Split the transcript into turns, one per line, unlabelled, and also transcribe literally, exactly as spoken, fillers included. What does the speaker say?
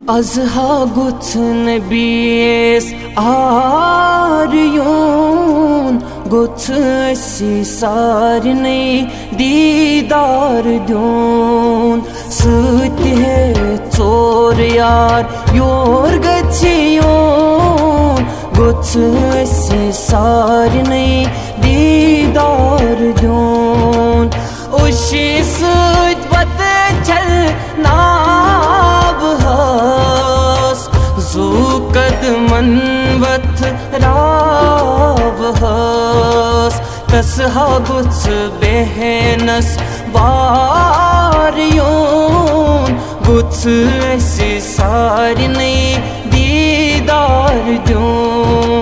अजहा गुथन बीस आर्योन गुथ असी सारने दीदार द्योन सत है चोर यार योर गयोन गुथ असी सारने दीदार द्योन उशी सत पत चल नाब हस जू कदमन वथ राव हस तसहा गुथ बेहनस वारियोन गुथ ऐसी सारने दीदार द्योन।